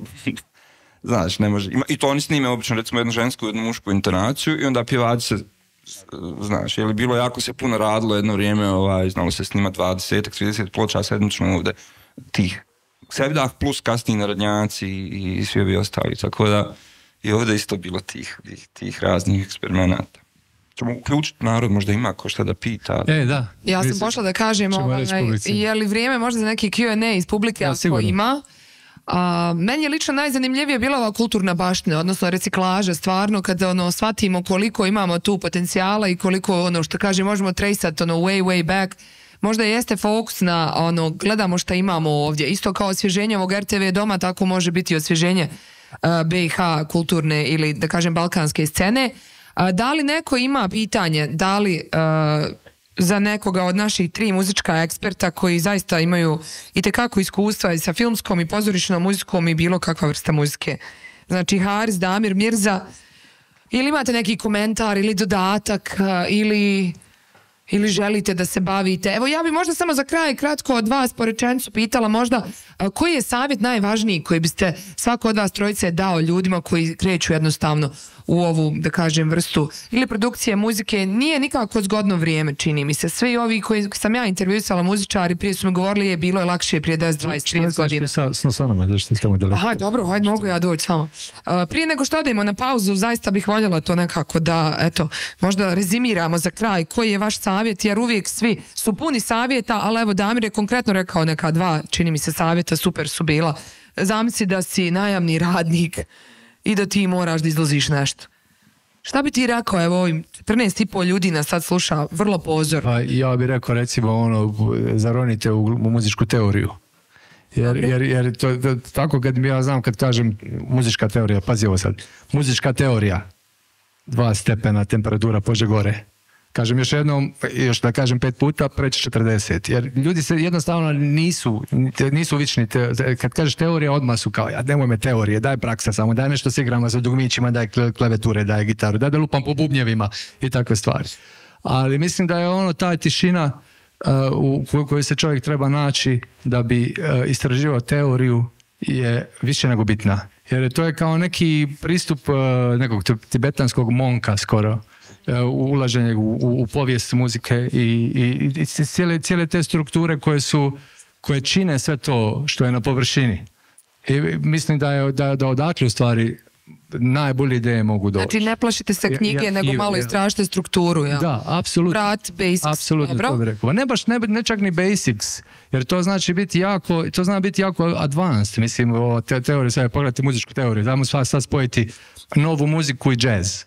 Znaš, ne može... Ima, i to oni snime obično recimo jednu žensku, jednu mušku intonaciju i onda pjevači se... Znaš, je li bilo jako se puno radilo jedno vrijeme, ovaj, znalo se snima dvadeset, trideset ploča sedmično ovdje tih Sevdah plus kasniji narodnjaci i, i svi ovi ostali, tako da i ovdje isto bilo tih, tih, tih raznih eksperimenata. Ćemo uključiti narod, možda ima ko šta da pita. E, da. Ja sam pošla da kažem, ovaj, je li vrijeme možda za neki Q and A iz publike, ja, ako ima? A, meni je lično najzanimljivije bila ova kulturna baština, odnosno reciklaža, stvarno kada ono shvatimo koliko imamo tu potencijala i koliko ono što kaže možemo trejsati ono way way back, možda jeste fokus na ono gledamo šta imamo ovdje, isto kao osvježenje ovog R T V doma, tako može biti osvježenje uh, B i H kulturne ili da kažem balkanske scene. Uh, da li neko ima pitanje, da li uh, za nekoga od naših tri muzička eksperta koji zaista imaju itekako iskustva i sa filmskom i pozorišnom muzikom i bilo kakva vrsta muzike. Znači Haris, Damir, Mirza, ili imate neki komentar ili dodatak ili, ili želite da se bavite. Evo ja bi možda samo za kraj kratko od vas po rečenicu pitala možda koji je savjet najvažniji koji biste svako od vas trojice dao ljudima koji kreću jednostavno u ovu, da kažem, vrstu ili produkcije muzike. Nije nikako zgodno vrijeme, čini mi se. Svi ovi koji sam ja intervjuisala muzičari, prije su mi govorili je bilo je lakše prije deset, dvadeset, trideset godina. Aha, dobro, hajde, mogu ja doći samo. Uh, prije nego što odemo na pauzu, zaista bih voljela to nekako da, eto, možda rezimiramo za kraj koji je vaš savjet, jer uvijek svi su puni savjeta, ali evo Damir je konkretno rekao neka dva, čini mi se, savjeta, super su bila. Zamisli da si najamni radnik i da ti moraš da izlaziš nešto. Šta bi ti rekao, evo ovim četrnaest i po ljudi nas sad sluša vrlo pozorno? Pa ja bih rekao recimo ono, zaronite u, u muzičku teoriju. Jer, jer, jer to, to, tako kad mi ja znam kad kažem muzička teorija, pazi ovo sad, muzička teorija, dva stepena temperatura pođe gore. Kažem još jednom, još da kažem pet puta, preći četrdeset. Jer ljudi se jednostavno nisu, nisu vični. Te, kad kažeš teorija, odmah su kao, ja nemoj me teorije, daj praksa samo, daj nešto s igrama sa dugmićima, daj klavijature, daj gitaru, daj da lupam po bubnjevima i takve stvari. Ali mislim da je ono ta tišina uh, u kojoj se čovjek treba naći da bi uh, istraživao teoriju je više nego bitna. Jer to je kao neki pristup uh, nekog tibetanskog monka skoro. Ulaženje u, u, u povijest muzike i, i, i cijele, cijele te strukture koje su, koje čine sve to što je na površini. I mislim da je da, da odakle u stvari najbolje ideje mogu doći. Znači ne plašite se knjige, ja, nego malo istražite strukturu. Ja? Da, apsolutno. Vrat, basics. Apsolutno to bih rekao. Ne baš, ne, ne čak ni basics, jer to znači biti jako, to zna biti jako advanced. Mislim, o te, teorije, sad pogledajte muzičku teoriju, dajmo sad, sad spojiti novu muziku i jazz.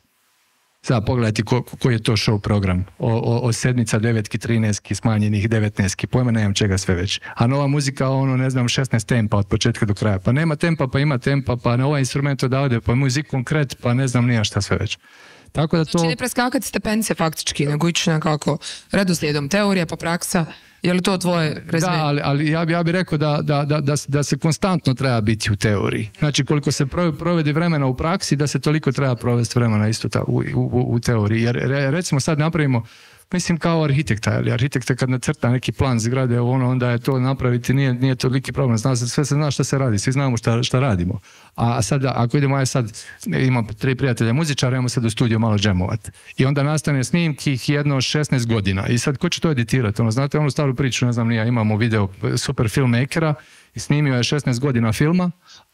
Sad pogledajte ko, koji je to show program. O, o, o sedmica, devetki, trinestki, smanjenih devetnestki, pojma nemam čega sve već. A nova muzika, ono, ne znam, šesnaest tempa od početka do kraja. Pa nema tempa, pa ima tempa, pa na ovaj instrument odavde, pa muzik konkret, pa ne znam nija šta sve već. Tako da to... Znači ne preskakati stepence faktički, nego ići nekako redoslijedom teorija pa praksa. Je li to tvoje rezime? Da, ali, ali ja, bi, ja bih rekao da, da, da, da, da se konstantno treba biti u teoriji. Znači koliko se provedi vremena u praksi, da se toliko treba provesti vremena isto ta, u, u, u teoriji. Jer recimo sad napravimo, mislim kao arhitekta, ali arhitekta kad nacrta neki plan zgrade, ono, onda je to napraviti, nije, nije toliki problem. Zna se, sve se zna šta se radi, svi znamo šta, šta radimo. A sad, ako idemo, ja sad imam tri prijatelja muzičara, idemo sad u studio malo džemovat. I onda nastane snimki jedno šesnaest godina. I sad ko će to editirati? Ono, znate onu staru priču, ne znam nije, imamo video super filmmakera i snimio je šesnaest godina filma,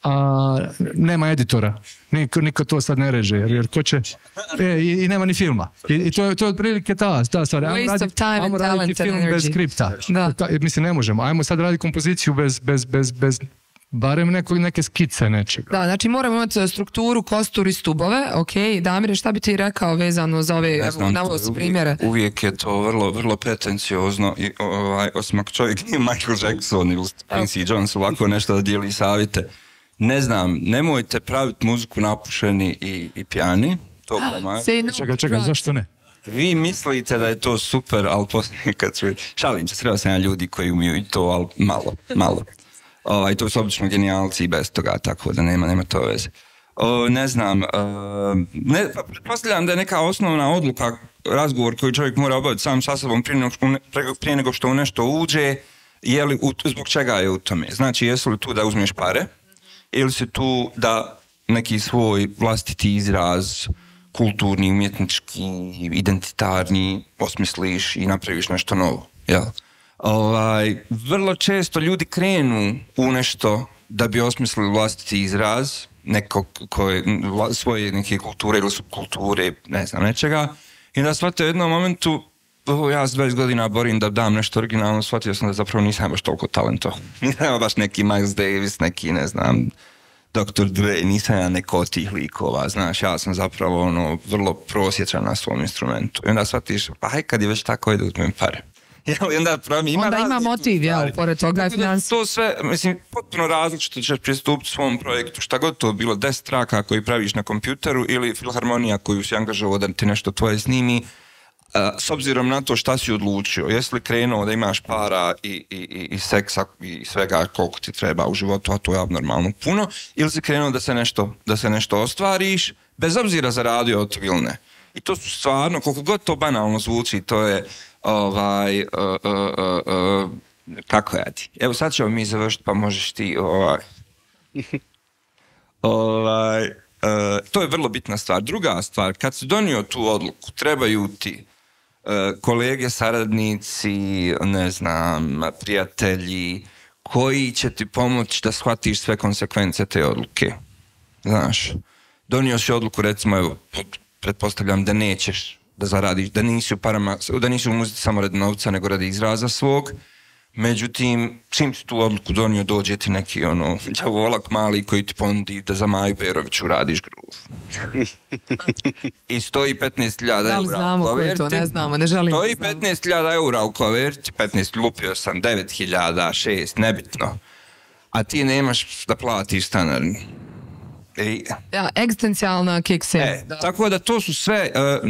a nema editora. Niko, niko to sad ne reže, jer, jer ko će... E, i, i nema ni filma. I, i to, to je otprilike ta, ta stvar. Waste radi, of time and talent and energy. Bez skripta. Da. Ta, mislim, ne možemo. Ajmo sad raditi kompoziciju bez, bez, bez, bez barem neko, neke skice nečega. Da, znači moramo imati strukturu, kostur i stubove. Ok, Damire, šta bi ti rekao vezano za ove navost primjere? Uvijek je to vrlo, vrlo pretenciozno i ovaj, osim ako čovjek nije Michael Jackson ili Quincy Jones, ovako nešto da dijeli savjete. Ne znam, nemojte praviti muziku napušeni i, i pijani. To no, čekaj, čekaj, zašto ne? Vi mislite da je to super, ali poslije kad ću... Šalim se, sreo sam ja ljudi koji umiju i to, ali malo, malo. Ovaj, to su obično genijalci i bez toga, tako da nema, nema to veze. O, ne znam, uh, ne, pretpostavljam da je neka osnovna odluka, razgovor koji čovjek mora obaviti sam sa sobom prije nego što, prije nego što u nešto uđe, je li, zbog čega je u tome. Znači, jesu li tu da uzmeš pare, ili si tu da neki svoj vlastiti izraz, kulturni, umjetnički, identitarni, osmisliš i napraviš nešto novo, jel? Ovaj, vrlo često ljudi krenu u nešto da bi osmislili vlastiti izraz, neko koje, svoje neke kulture ili subkulture, ne znam, nečega, i da shvate u jednom momentu, oh, ja s dvadeset godina borim da dam nešto originalno, shvatio sam da zapravo nisam baš toliko talento. Nisam baš neki Miles Davis, neki, ne znam, doktor Dre, nisam ja neko od tih likova, znaš, ja sam zapravo ono, vrlo prosječan na svom instrumentu. I onda shvatiš, pa haj kad je već tako, ide uzmem pare. I onda, pravi, ima, onda ima motiv, jel, pored toga je financija. To sve, mislim, potpuno različito ćeš pristupiti svom projektu, šta god to bilo, deset traka koji praviš na kompjuteru ili filharmonija koju si angažovao da ti nešto tvoje snimi, uh, s obzirom na to šta si odlučio, jesi li krenuo da imaš para i, i, i, i seksa i svega koliko ti treba u životu, a to je abnormalno puno, ili si krenuo da se nešto, da se nešto ostvariš, bez obzira zaradio od toga ili ne. I to su stvarno, koliko god to banalno zvuči, to je ovaj, uh, uh, uh, uh, kako ja ti? Evo sad ćemo mi završiti, pa možeš ti, ovaj, ovaj, uh, to je vrlo bitna stvar. Druga stvar, kad si donio tu odluku, trebaju ti uh, kolege, saradnici, ne znam, prijatelji, koji će ti pomoći da shvatiš sve konsekvence te odluke. Znaš, donio si odluku, recimo, evo, pretpostavljam da nećeš da zaradiš, da nisi u parama, da nisi u muzici samo radi novca, nego radi izraza svog. Međutim, čim si tu odluku donio, dođe ti neki ono, đavolak mali koji ti ponudi da za Maju Beroviću radiš groove. I stoji petnaest hiljada eura. Da li znamo ko je to, ne znamo, ne želim. Stoji petnaest hiljada eura u koverti, petnaest lupio sam, devet hiljada, šest, nebitno. a ti nemaš da platiš stanarinu. I, Ja, egzistencijalna kikse. e, tako da to su sve uh,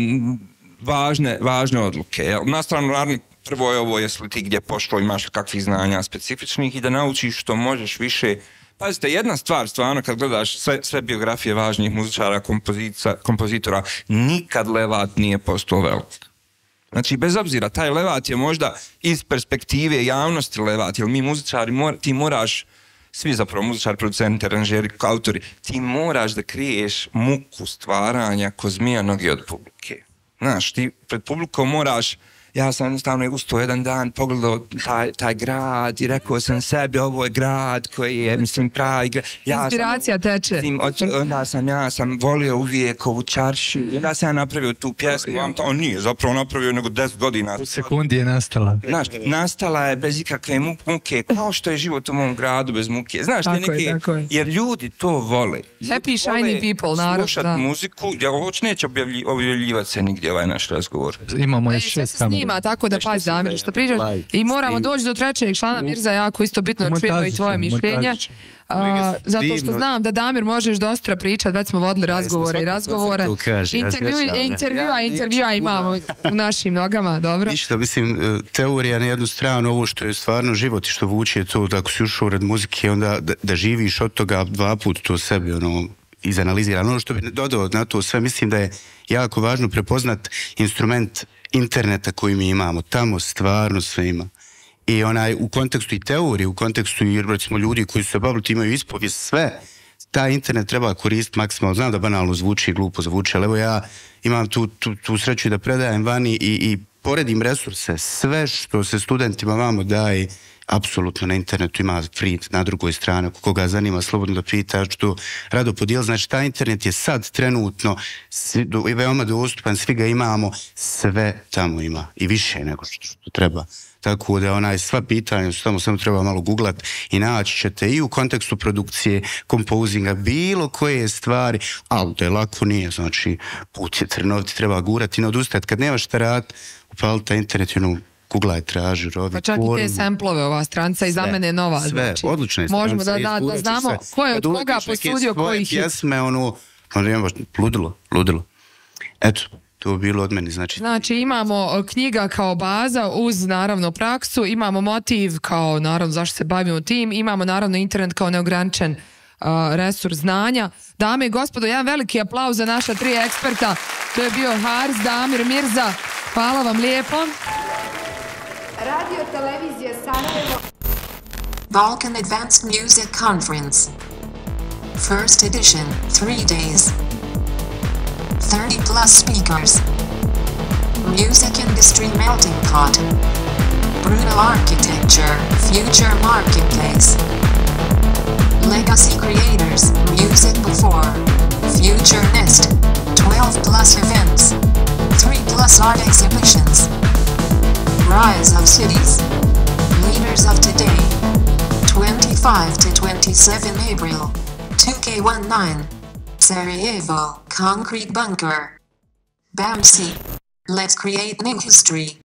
važne, važne odluke. Jel? Na stranu, naravno, prvo je ovo, jesi li ti gdje pošlo, imaš kakvih znanja specifičnih i da naučiš što možeš više. Pazite, jedna stvar, stvarno, kad gledaš sve, sve biografije važnih muzičara, kompozitora, nikad Levat nije postao velik. Znači, bez obzira, taj Levat je možda iz perspektive javnosti Levat, jer mi muzičari, mor, ti moraš, svi zapravo muzičari, producenti, aranžeri, autori, ti moraš da kriješ muku stvaranja ko zmija noge od publike. Znaš, ti pred publikom moraš, ja sam jednostavno ustao jedan dan, pogledao taj, taj grad i rekao sam sebi, ovo je grad koji je, mislim, pravi grad. Ja Inspiracija sam, teče. Mislim, od, onda sam, ja sam volio uvijek ovu čaršu, onda sam ja napravio tu pjesmu, on nije zapravo napravio nego deset godina. U sekundi je nastala. Znaš, nastala je bez ikakve muke, kao što je život u mom gradu bez muke. Znaš, te Tako je, neke, tako je. jer ljudi to vole. Happy, shiny people, naravno, Slušat da. muziku, ja hoće neće objavlji- objavljivati se nigdje ovaj naš razgovor. Imamo E, još sve šest se kamera. snima, tako da pazi, Damir, što pričaš. I moramo doći do trećeg člana, Mirza, jako isto bitno da čujemo i tvoje mišljenja. A, zato što znam da, Damir, možeš dosta pričati, već smo vodili razgovore i razgovore. Intervju, intervjua, intervjua imamo u našim nogama, dobro? Ništa, mislim, teorija na jednu stranu, ovo što je stvarno život i što vuče to, da ako si ušao u red muzike, onda da, da živiš od toga dva put to sebi, ono, izanalizira. Ono što bi dodao na to sve, mislim da je jako važno prepoznat instrument interneta koji mi imamo. Tamo stvarno sve ima. I onaj, u kontekstu i teorije, u kontekstu i recimo ljudi koji su se bavili, imaju ispovijest, sve, taj internet treba koristiti maksimalno. Znam da banalno zvuči, glupo zvuči, ali evo ja imam tu, tu, tu sreću da predajem vani i, i poredim resurse. Sve što se studentima vamo daje, apsolutno na internetu ima free na drugoj strani, ako koga zanima slobodno da pita, što rado podijel. Znači, taj internet je sad trenutno svi, do, veoma dostupan, svi ga imamo, sve tamo ima i više nego što, što treba. Tako da onaj, sva pitanja su tamo, samo treba malo googlat i naći ćete i u kontekstu produkcije, kompozinga, bilo koje stvari, ali da je lako nije, znači put je trnoviti, treba gurati i ne odustati. Kad nemaš šta rad, upali taj internet i ono, googlaj, traži, rovi, Pa čak i te samplove ova stranca i za mene je nova. Sve, znači, odlična je možemo da, stranca, da, da izgurat ćeš znamo sve. ko je od Kad koga uletiš neke posudio svoje koji hit. pjesme, ono, ono, nema baš, ludilo, ludilo. Eto, to je bilo od meni, znači. Znači imamo knjiga kao baza uz naravno praksu, imamo motiv kao naravno zašto se bavimo tim, imamo naravno internet kao neograničen uh, resurs znanja. Dame i gospodo, jedan veliki aplauz za naša tri eksperta. To je bio Haris, Damir, Mirza. Hvala vam lijepo. Radio televizija Sarajevo. Balkan Advanced Music Conference. First edition, three days. thirty plus speakers. Music industry melting pot. Brutal architecture, future marketplace. Legacy creators, music before. Future Nest. twelve plus events. three plus art exhibitions. Rise of cities. Leaders of today. twenty-five to twenty-seven April. two K nineteen. Sarajevo, Concrete Bunker. B A M C. Let's create new history.